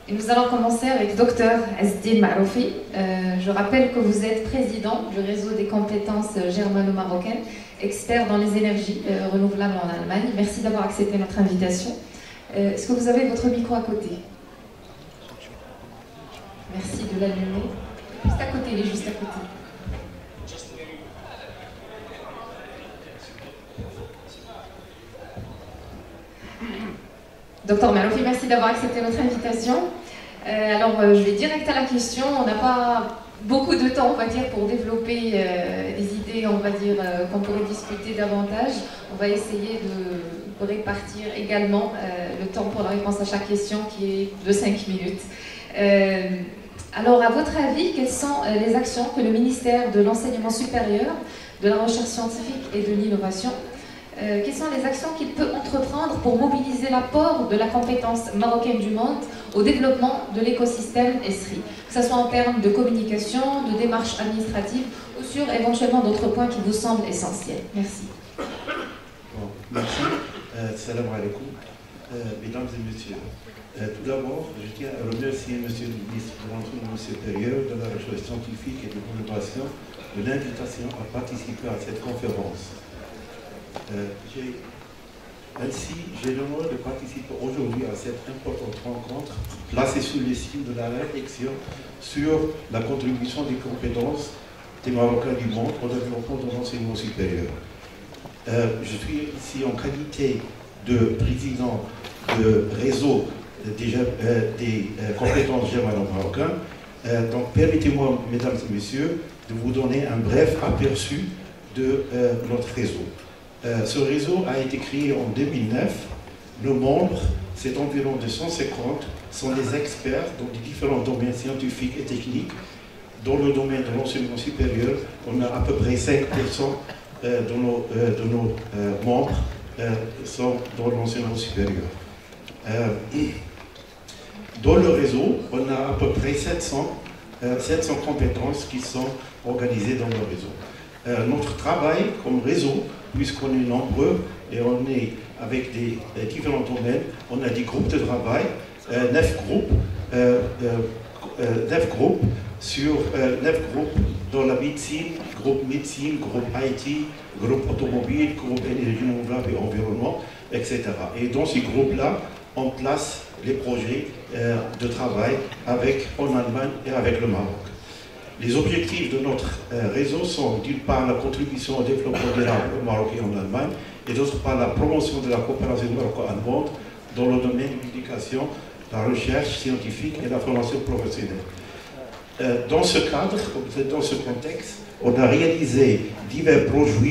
Et nous allons commencer avec Dr Azdine Maroufi. Je rappelle que vous êtes président du réseau des compétences germano-marocaines, expert dans les énergies renouvelables en Allemagne. Merci d'avoir accepté notre invitation. Est-ce que vous avez votre micro à côté? Merci de l'allumer. Juste à côté, il est juste à côté. Docteur Maroufi, merci d'avoir accepté notre invitation. Je vais direct à la question. On n'a pas beaucoup de temps, on va dire, pour développer des idées, on va dire, qu'on pourrait discuter davantage. On va essayer de répartir également le temps pour la réponse à chaque question, qui est de 5 minutes. Alors, à votre avis, quelles sont les actions que le ministère de l'Enseignement supérieur, de la Recherche scientifique et de l'Innovation, quelles sont les actions qu'il peut entreprendre pour mobiliser l'apport de la compétence marocaine du monde au développement de l'écosystème ESRI, que ce soit en termes de communication, de démarches administratives ou sur éventuellement d'autres points qui vous semblent essentiels? Merci. Bon, merci. Salam alaikum. Mesdames et messieurs, tout d'abord, je tiens à remercier Monsieur le ministre de l'Enseignement supérieur, de la Recherche scientifique et de l'innovation de l'invitation à participer à cette conférence. Ainsi, j'ai l'honneur de participer aujourd'hui à cette importante rencontre placée sous le signe de la réflexion sur la contribution des compétences des Marocains du monde au développement de l'enseignement supérieur. Je suis ici en qualité de président de réseau des compétences germano-marocaines. Donc permettez-moi, mesdames et messieurs, de vous donner un bref aperçu de notre réseau. Ce réseau a été créé en 2009. Nos membres, c'est environ 250, sont des experts dans les différents domaines scientifiques et techniques. Dans le domaine de l'enseignement supérieur, on a à peu près 5% de nos membres sont dans l'enseignement supérieur. Dans le réseau, on a à peu près 700 compétences qui sont organisées dans le réseau. Notre travail comme réseau, puisqu'on est nombreux et on est avec des différents domaines, on a des groupes de travail, 9 groupes dans la médecine, groupe IT, groupe automobile, groupe énergie renouvelable et environnement, etc. Et dans ces groupes-là, on place les projets de travail en Allemagne et avec le Maroc. Les objectifs de notre réseau sont d'une part la contribution au développement durable au Maroc et en Allemagne, et d'autre part la promotion de la coopération maroco-allemande dans le domaine de l'éducation, la recherche scientifique et la formation professionnelle. Dans ce cadre, dans ce contexte, on a réalisé divers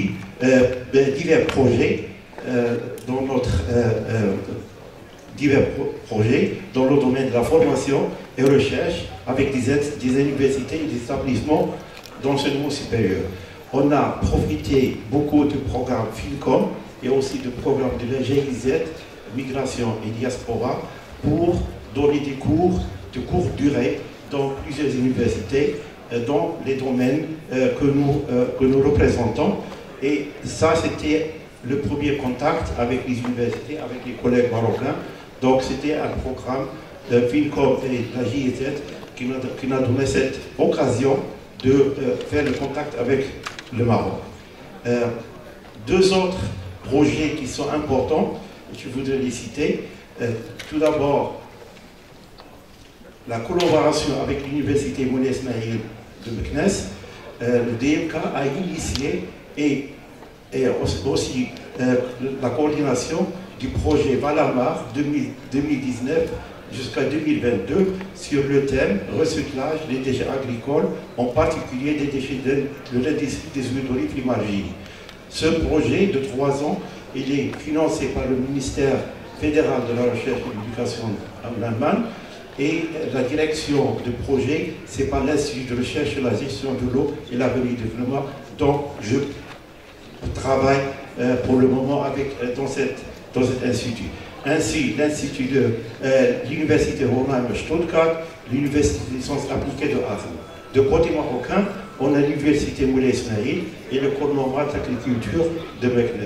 projets dans le domaine de la formation et recherche avec des universités et des établissements d'enseignement supérieur. On a profité beaucoup du programme FILCOM et aussi du programme de la GIZ, Migration et Diaspora, pour donner des cours de courte durée dans plusieurs universités, dans les domaines que nous représentons. Et ça, c'était le premier contact avec les universités, avec les collègues marocains. Donc c'était un programme de FILCOM et de la GIZ qui nous a donné cette occasion de faire le contact avec le Maroc. Deux autres projets qui sont importants, je voudrais les citer. Tout d'abord, la collaboration avec l'université Moulay Ismaïl de Meknes. Le DMK a initié et aussi la coordination du projet Valamar 2019 jusqu'à 2022 sur le thème recyclage des déchets agricoles, en particulier des déchets de l'industrie des huiles d'olive et margarine. Ce projet de 3 ans, il est financé par le ministère fédéral de la Recherche et de l'Éducation en Allemagne, et la direction du projet, c'est par l'Institut de recherche sur la gestion de l'eau et l'avenir du développement. Donc je travaille pour le moment dans cet institut. Ainsi, l'Institut de l'Université Hohenheim-Stuttgart, l'Université des sciences appliquées de Aachen. De côté marocain, on a l'Université Moulay Ismaïl et le cours normal d'agriculture de Meknes.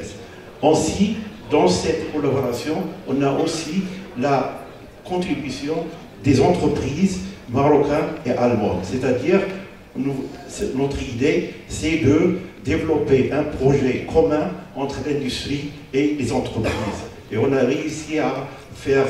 Ainsi, dans cette collaboration, on a aussi la contribution des entreprises marocaines et allemandes. C'est-à-dire, notre idée, c'est de développer un projet commun entre l'industrie et les entreprises. Et on a réussi à faire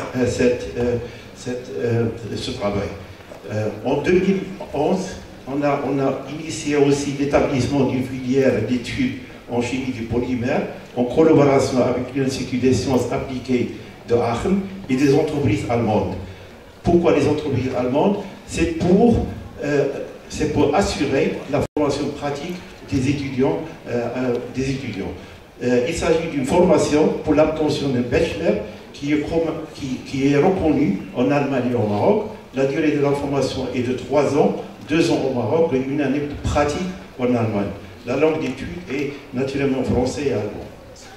ce travail. En 2011, on a initié aussi l'établissement d'une filière d'études en chimie du polymère en collaboration avec l'Institut des sciences appliquées de Aachen et des entreprises allemandes. Pourquoi les entreprises allemandes? C'est pour assurer la formation pratique des étudiants. Il s'agit d'une formation pour l'obtention d'un bachelor qui est reconnu en Allemagne et au Maroc. La durée de la formation est de 3 ans, 2 ans au Maroc et 1 année pratique en Allemagne. La langue d'étude est naturellement français et allemand.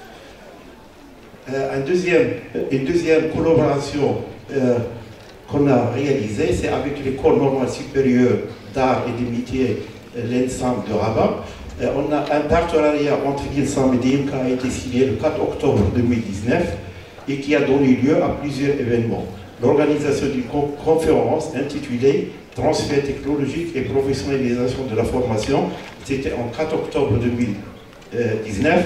Une deuxième collaboration qu'on a réalisée, c'est avec l'École normale supérieure d'art et de métiers, l'ENSAM de Rabat. On a un partenariat entre l'INSAM et DMK qui a été signé le 4 octobre 2019 et qui a donné lieu à plusieurs événements. L'organisation d'une conférence intitulée Transfert technologique et professionnalisation de la formation, c'était en 4 octobre 2019.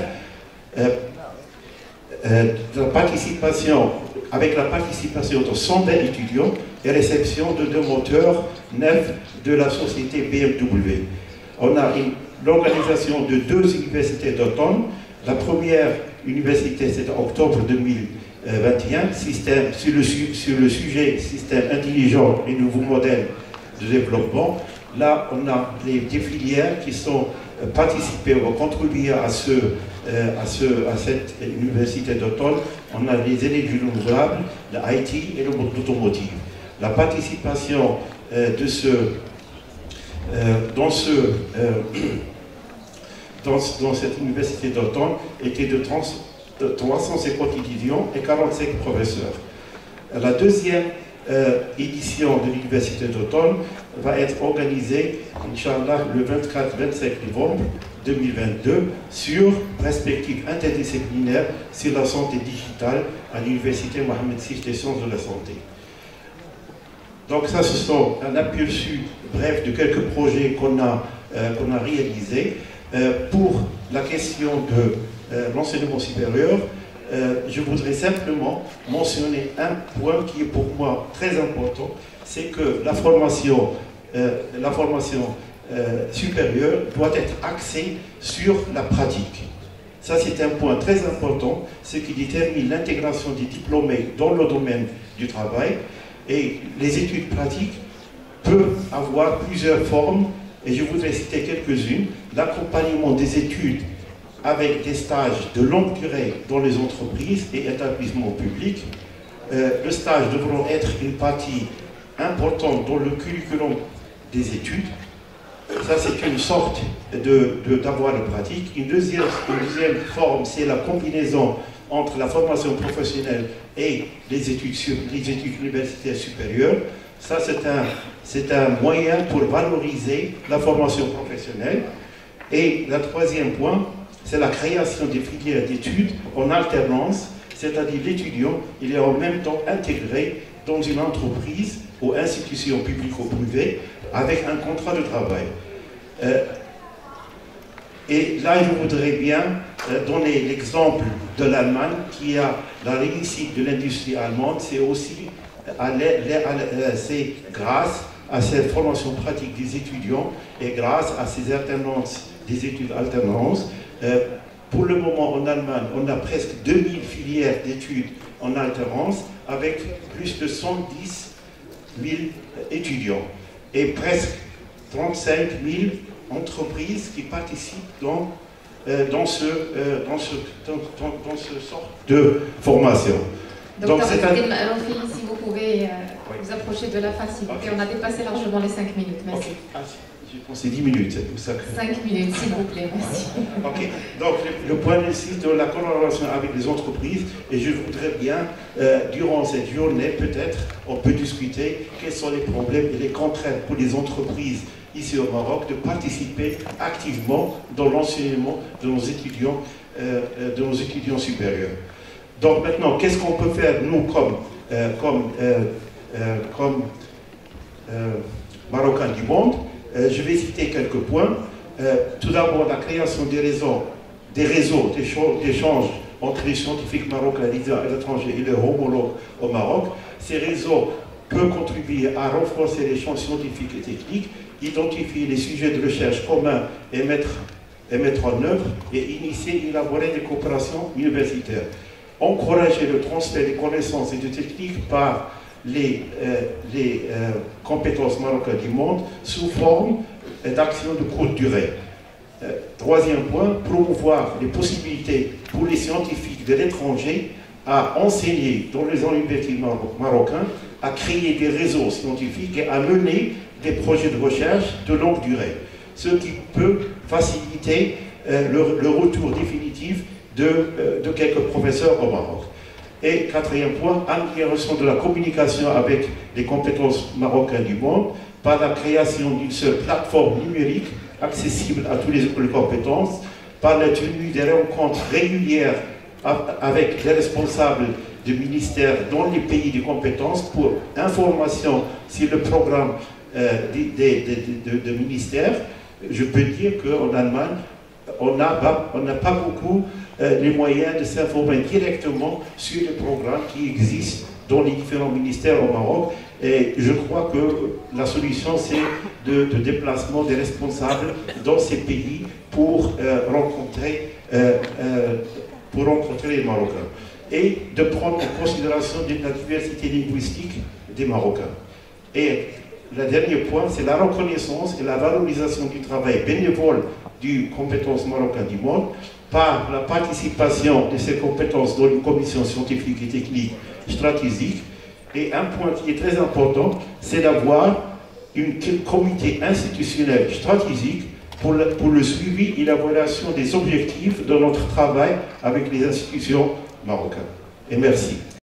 Avec la participation de 120 étudiants et réception de 2 moteurs neufs de la société BMW. On a l'organisation de 2 universités d'automne. La première université, c'était en octobre 2021, sur le sujet système intelligent et nouveaux modèles de développement. Là, on a des filières qui sont participées ou contribuées à cette université d'automne. On a les énergies renouvelables, l'IT et l'automotive. La participation dans cette université d'automne était de 350 étudiants et 45 professeurs. La deuxième édition de l'université d'automne va être organisée, Inch'Allah, le 24-25 novembre 2022 sur perspective interdisciplinaire sur la santé digitale à l'université Mohamed VI des sciences de la santé. Donc ça, ce sont un aperçu bref de quelques projets qu'on a réalisés. Pour la question de l'enseignement supérieur, je voudrais simplement mentionner un point qui est pour moi très important, c'est que la formation supérieure doit être axée sur la pratique. Ça, c'est un point très important, ce qui détermine l'intégration des diplômés dans le domaine du travail. Et les études pratiques peuvent avoir plusieurs formes, et je voudrais citer quelques-unes. L'accompagnement des études avec des stages de longue durée dans les entreprises et établissements publics. Le stage devront être une partie importante dans le curriculum des études. Ça, c'est une sorte d'avoir de pratique. Une deuxième forme, c'est la combinaison entre la formation professionnelle et les études universitaires supérieures. Ça, c'est un moyen pour valoriser la formation professionnelle. Et le troisième point, c'est la création des filières d'études en alternance, c'est-à-dire l'étudiant, il est en même temps intégré dans une entreprise ou institution publique ou privée avec un contrat de travail. Et là, je voudrais bien donner l'exemple de l'Allemagne qui a la réussite de l'industrie allemande, c'est aussi c'est grâce à cette formation pratique des étudiants et grâce à ces alternances, des études alternances. Pour le moment, en Allemagne, on a presque 2000 filières d'études en alternance avec plus de 110 000 étudiant et presque 35 000 entreprises qui participent dans ce sort de formation. Donc Philippe, si vous pouvez vous approcher de la facilité. Okay. On a dépassé largement les 5 minutes. Merci. Okay. J'ai pensé 10 minutes, c'est pour ça que... 5 minutes, s'il vous plaît, merci. Ok, donc le point de la collaboration avec les entreprises, et je voudrais bien, durant cette journée, peut-être, on peut discuter quels sont les problèmes et les contraintes pour les entreprises ici au Maroc de participer activement dans l'enseignement de nos étudiants supérieurs. Donc maintenant, qu'est-ce qu'on peut faire, nous, comme comme Marocains du monde. Je vais citer quelques points. Tout d'abord, la création des réseaux d'échange entre les scientifiques marocains résidant à l'étranger et leurs homologues au Maroc. Ces réseaux peuvent contribuer à renforcer les champs scientifiques et techniques, identifier les sujets de recherche communs et mettre en œuvre et initier et élaborer des coopérations universitaires. Encourager le transfert des connaissances et de techniques par les compétences marocaines du monde sous forme d'actions de courte durée. Troisième point, promouvoir les possibilités pour les scientifiques de l'étranger à enseigner dans les universités marocaines, à créer des réseaux scientifiques et à mener des projets de recherche de longue durée, ce qui peut faciliter le retour définitif de quelques professeurs au Maroc. Et quatrième point, amélioration de la communication avec les compétences marocaines du monde par la création d'une seule plateforme numérique accessible à tous les compétences, par la tenue des rencontres régulières avec les responsables du ministère dans les pays de compétences pour information sur le programme de ministère. Je peux dire qu'en Allemagne, on n'a pas beaucoup les moyens de s'informer directement sur les programmes qui existent dans les différents ministères au Maroc. Et je crois que la solution, c'est de déplacement des responsables dans ces pays pour rencontrer les Marocains et de prendre en considération la diversité linguistique des Marocains. Et le dernier point, c'est la reconnaissance et la valorisation du travail bénévole des compétences marocaines du monde par la participation de ces compétences dans une commission scientifique et technique stratégique. Et un point qui est très important, c'est d'avoir un comité institutionnel stratégique pour le suivi et l'évaluation des objectifs de notre travail avec les institutions marocaines. Et merci.